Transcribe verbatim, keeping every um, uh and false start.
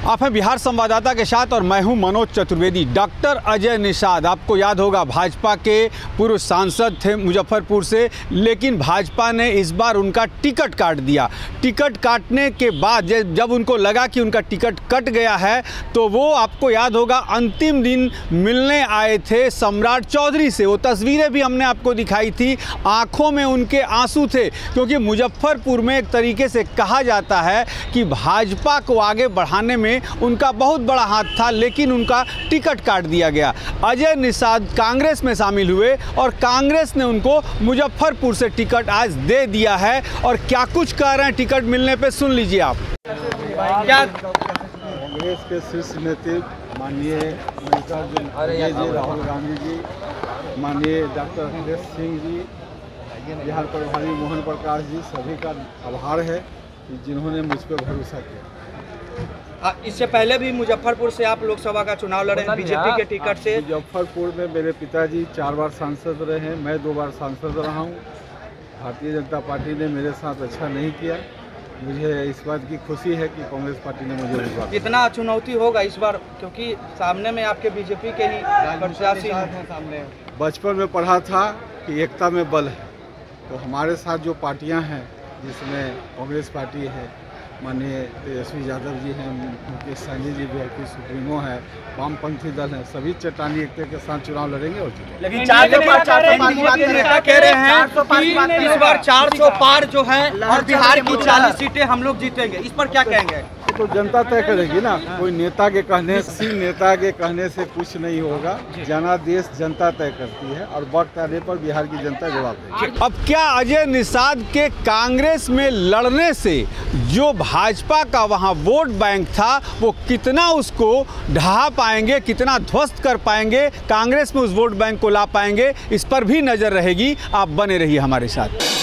आप हैं बिहार संवाददाता के साथ और मैं हूं मनोज चतुर्वेदी। डॉक्टर अजय निषाद, आपको याद होगा, भाजपा के पूर्व सांसद थे मुजफ्फरपुर से, लेकिन भाजपा ने इस बार उनका टिकट काट दिया। टिकट काटने के बाद जब उनको लगा कि उनका टिकट कट गया है तो वो, आपको याद होगा, अंतिम दिन मिलने आए थे सम्राट चौधरी से। वो तस्वीरें भी हमने आपको दिखाई थी, आंखों में उनके आंसू थे, क्योंकि मुजफ्फरपुर में एक तरीके से कहा जाता है कि भाजपा को आगे बढ़ाने में उनका बहुत बड़ा हाथ था, लेकिन उनका टिकट काट दिया गया। अजय निषाद कांग्रेस में शामिल हुए और कांग्रेस ने उनको मुजफ्फरपुर से टिकट आज दे दिया है। और क्या कुछ कह रहे हैं टिकट मिलने पे, सुन लीजिए आप। क्या कांग्रेस के शीर्ष नेता माननीय जी राहुल गांधी जी, माननीय डॉक्टर हरेश सिंह जी, बिहार प्रभारी मोहन प्रकाश जी, सभी का आभार है कि जिन्होंने मुझ पर भरोसा किया। इससे पहले भी मुजफ्फरपुर से आप लोकसभा का चुनाव लड़े हैं बीजेपी के टिकट से। मुजफ्फरपुर में मेरे पिताजी चार बार सांसद रहे हैं, मैं दो बार सांसद रहा हूं। भारतीय जनता पार्टी ने मेरे साथ अच्छा नहीं किया। मुझे इस बात की खुशी है कि कांग्रेस पार्टी ने मुझे विश्वास। कितना चुनौती होगा इस बार, क्योंकि सामने में आपके बीजेपी के ही प्रत्याशी हैं सामने। बचपन में पढ़ा था कि एकता में बल है, तो हमारे साथ जो पार्टियां हैं, जिसमें कांग्रेस पार्टी है, माननीय तेजस्वी यादव जी हैं, मुकेश सहनी जी भी है, सुप्रीमो है, वामपंथी दल है, सभी चट्टानी एकता के साथ चुनाव लड़ेंगे और जीतेंगे। लेकिन चार सौ पार चार सौ नेता कह रहे हैं कि इस बार चार सौ पार जो है और बिहार की चालीस सीटें हम लोग जीतेंगे, इस पर क्या कहेंगे? तो जनता तय करेगी ना, कोई नेता के कहने से नेता के कहने से कुछ नहीं होगा। जनादेश जनता तय करती है और वक्त आने पर बिहार की जनता जवाब देगी। अब क्या अजय निषाद के कांग्रेस में लड़ने से जो भाजपा का वहां वोट बैंक था वो कितना उसको ढहा पाएंगे, कितना ध्वस्त कर पाएंगे, कांग्रेस में उस वोट बैंक को ला पाएंगे, इस पर भी नजर रहेगी। आप बने रहिए हमारे साथ।